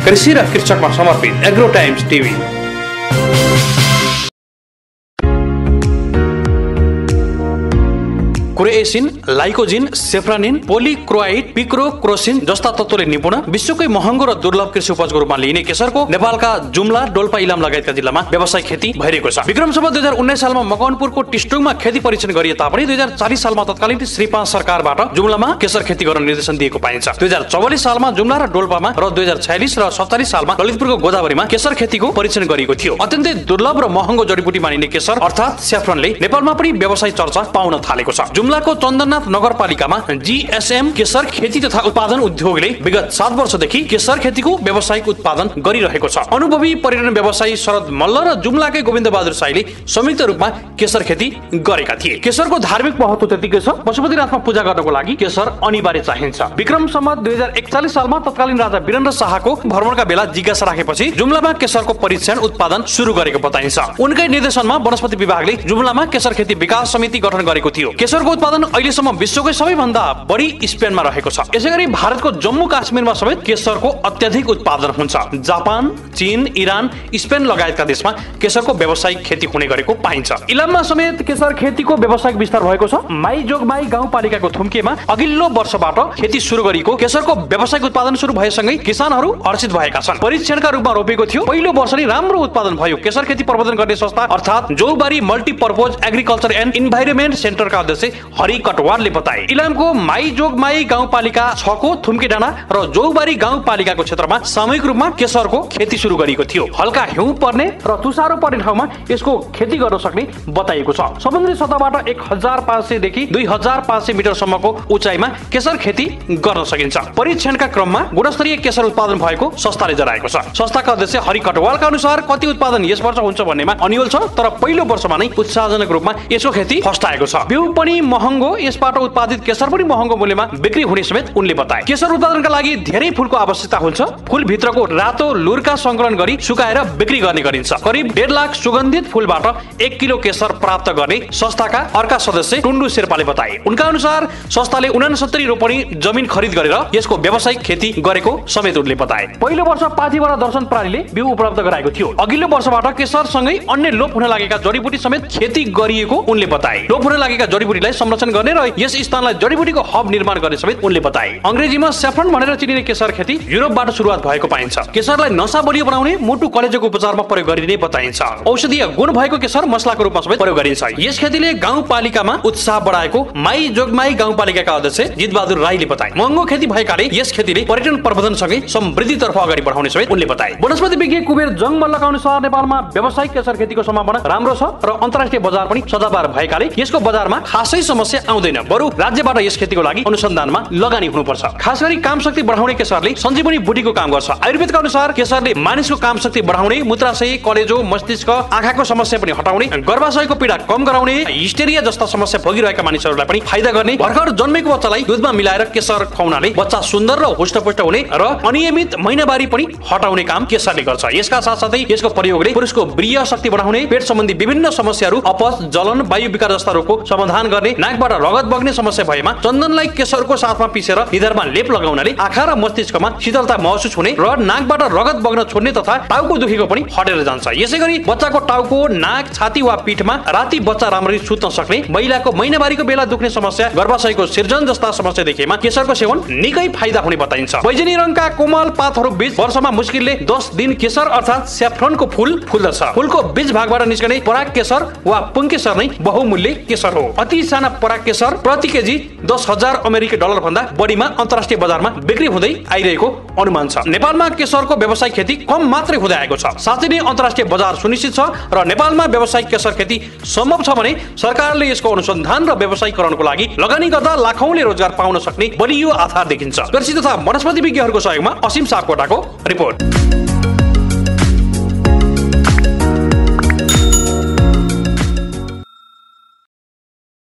कृषि र कृषकमा समर्पित एग्रो टाइम्स टिभी। क्रोएसिन, लाइकोजिन, सेफ्रानिन, पोलिक्रोआइड, पिक्रोक्रोसिन जस्ता तत्त्वले निपुण विश्वकै महँगो र दुर्लभ कृषि उपजको रूपमा लिइने केशरको नेपालका जुम्ला, डोल्पा, इलाम लगायतका जिल्लामा व्यावसायिक खेती भइरहेको छ। विक्रम सम्वत 2019 सालमा मकवानपुरको टिस्टुङमा खेती परीक्षण गरिए तापनि 2040 सालमा तत्कालीन श्री 5 सरकारबाट जुम्लामा केशर खेती गर्न निर्देशन दिएको पाइन्छ। 2044 सालमा जुम्ला र डोल्पामा र 2046 र 47 सालमा ललितपुरको गोदावरीमा केशर खेतीको परीक्षण गरिएको थियो। अत्यन्तै दुर्लभ र महँगो जडीबुटी मानिने केशर अर्थात् स्याफ्रनले नेपालमा पनि व्यावसायिक चर्चा पाउन थालेको छ। जुम्लाको चन्दननाथ नगरपालिकामा जीएसएम केशर खेती तथा उत्पादन उद्योगले विगत 7 वर्षदेखि केशर खेतीको व्यावसायिक उत्पादन गरिरहेको छ। अनुभवी पर्यटन व्यवसायी शरद मल्ल र जुम्लाकै गोविन्द बहादुर साईले संयुक्त रूपमा केशर खेती गरेका थिए। केशरको धार्मिक महत्व त्यतिकै छ। पशुपतिनाथमा पूजा गर्नको लागि केशर अनिवार्य चाहिन्छ। विक्रम सम्वत 2041 सालमा तत्कालीन राजा वीरेन्द्र शाहको भ्रमणका बेला जिज्ञासा राखेपछि जुम्लामा केशरको परीक्षण उत्पादन सुरु गरेको बताइन्छ। उनकै निर्देशनमा वनस्पति विभागले जुम्लामा केशर खेती विकास समिति गठन गरेको थियो। केशरको उत्पादन अहिलेसम्म विश्वकै सबैभन्दा बढी स्पेनमा रहेको छ। यसैगरी भारतको जम्मू काश्मीरमा समेत केशरको अत्याधिक उत्पादन हुन्छ। जापान, चीन, इरान, स्पेन लगायतका देशमा केशरको व्यावसायिक खेती हुने गरेको पाइन्छ। इलाममा समेत केशर खेतीको व्यावसायिक विस्तार भएको छ। माई जोगमाई गाउँपालिकाको थुम्केमा अघिल्लो वर्षबाट खेती सुरु गरिएको केशरको व्यावसायिक उत्पादन सुरु भएसँगै किसानहरू हर्षित भएका छन्। परीक्षणका रूपमा रोपेको थियो। पहिलो वर्ष नै राम्रो उत्पादन भयो। केशर खेती प्रबन्धन गर्ने संस्था अर्थात् Jogbari multipurpose agriculture and environment सेन्टरका अध्यक्ष हरि कटवालले बताए। इलामको माई जोगमाई गाउँपालिका 6 को थुम्के डाँडा र जोगबारी गाउँपालिकाको क्षेत्रमा सामूहिक रूपमा केशरको खेती सुरु गरिएको थियो। हल्का हिउँ पर्ने र तुषारो पर्ने ठाउँमा यसको खेती गर्न सक्ने बताइएको छ। समुद्री सतहबाट 1500 देखि 2500 मिटरसम्मको उचाइमा केशर खेती गर्न सकिन्छ। परीक्षणका क्रममा गुणस्तरीय केशर उत्पादन भएको संस्थाले जनाएको छ। संस्थाका अध्यक्ष हरि कटवालका अनुसार कति उत्पादन यस वर्ष हुन्छ भन्नेमा अनियोल छ, तर पहिलो वर्षमा नै उत्साहजनक रूपमा यसको खेती फस्टाएको छ। बिउ पनि महँगो, यसबाट उत्पादित केशर पनि महँगो मूल्यमा बिक्री हुने समेत उनले बताए। केशर उत्पादनका लागि धेरै फूलको आवश्यकता हुन्छ। फूल भित्रको रातो लुर्का संकलन गरी सुकाएर बिक्री गर्ने गरिन्छ। करिब 1.5 लाख सुगन्धित फूलबाट 1 किलो केशर प्राप्त गर्ने संस्थाका अर्का सदस्य टुन्डु शेर्पाले बताए। उनका अनुसार संस्थाले 69 रोपनी जमिन खरिद गरेर यसको व्यावसायिक खेती गरेको समेत उनले बताए। पहिलो वर्ष पाथीबाट दर्शन प्रालीले बिउ उपलब्ध गराएको थियो। अघिल्लो वर्षबाट केशर सँगै अन्य लोप हुन लागेका जडीबुटी समेत खेती गरिएको उनले बताए। लोप हुन लागेका जडीबुटीलाई संरक्षण गर्ने र यस स्थानलाई जडीबुटीको हब निर्माण गर्ने समेत उनले बताए। अंग्रेजीमा स्याफ्रन भनेर चिनिने केशर खेती युरोपबाट सुरुवात भएको पाइन्छ। केशरलाई नशा बलियो बनाउने, मुटु कलेजोको उपचारमा प्रयोग गरिने बताइन्छ। औषधीय गुण भएको केशर मसलाको रूपमा समेत प्रयोग गरिन्छ। यस खेतीले गाउँपालिकामा उत्साह बढाएको माई जोगमाई गाउँपालिकाका अध्यक्ष जितबहादुर राईले बताए। महँगो खेती भएकाले यस खेतीले पर्यटन प्रबन्धनसँगै समृद्धितर्फ अगाडि बढाउने समेत उनले बताए। वनस्पति विज्ञ कुबेर जङ मल्लका अनुसार नेपालमा व्यावसायिक केशर खेतीको सम्भावना राम्रो छ र अन्तर्राष्ट्रिय बजार पनि सदाबहार भएकाले यसको बजारमा खासै समस्या आउँदैन। बरु राज्यबाट यस खेतीको लागि अनुसन्धानमा लगानी हुनुपर्छ। खास गरी काम शक्ति बढाउने केशरले सञ्जीवनी बुटीको काम गर्छ। आयुर्वेदका अनुसार केशरले मानिसको काम शक्ति बढाउने, मूत्राशय, कलेजो, मस्तिष्क, आँखाको समस्या पनि हटाउने, गर्भाशयको पीडा कम गराउने, हिस्टेरिया जस्ता समस्या भोगिरहेका मानिसहरूलाई पनि फाइदा गर्ने, भर्खर जन्मेको बच्चालाई दुधमा मिलाएर केशर खुवाउनाले बच्चा सुन्दर र हुष्टपुष्ट हुने र अनियमित महिनावारी पनि हटाउने काम केशरले गर्छ। यसका साथसाथै यसको प्रयोगले पुरुषको वीर्य शक्ति बढाउने, पेट सम्बन्धी विभिन्न समस्याहरू, अपच, जलन, वायु विकार जस्ता रोगको समाधान गर्ने, नाकबाट रगत बग्ने समस्या भएमा चन्दनलाई केशरको साथमा पिसेर निधारमा लेप लगाउनाले आँखा र मस्तिष्कमा शीतलता महसुस हुने र नाकबाट रगत बग्न छोड्ने तथा टाउको दुखेको पनि हटेर जान्छ। यसैगरी बच्चाको टाउको, नाक, छाती वा पीठमा राति बच्चा राम्ररी सुत्न सक्ने, महिलाको महिनावारीको बेला दुख्ने समस्या, गर्भाशयको सिर्जन जस्ता समस्या देखिएमा केशरको सेवन निकै फाइदा हुने बताइन्छ। बैजनी रङका कोमल पातहरू बीच वर्षमा मुस्किलले 10 दिन केशर अर्थात् स्याफ्रनको फूल फुल्दछ। फूलको बीज भागबाट निस्कने पराग केशर वा पुङ्केशर नै बहुमूल्य केशर हो। अति साना पराग केशर प्रति केजी 10,000 अमेरिकी डलर भन्दा बढीमा अन्तर्राष्ट्रिय बजारमा बिक्री हुँदै आइरहेको अनुमान छ। नेपालमा केशरको व्यावसायिक खेती कम मात्रै हुँदै आएको छ। साथै नै अन्तर्राष्ट्रिय बजार सुनिश्चित छ र नेपालमा व्यावसायिक केशर खेती सम्भव छ भने सरकारले यसको अनुसन्धान र व्यावसायीकरणको लागि लगानी गर्दा लाखौंले रोजगार पाउन सक्ने बलियो आधार देखिन्छ। कृषि तथा वनस्पति विज्ञहरूको सहयोगमा असीम सापकोटाको रिपोर्ट।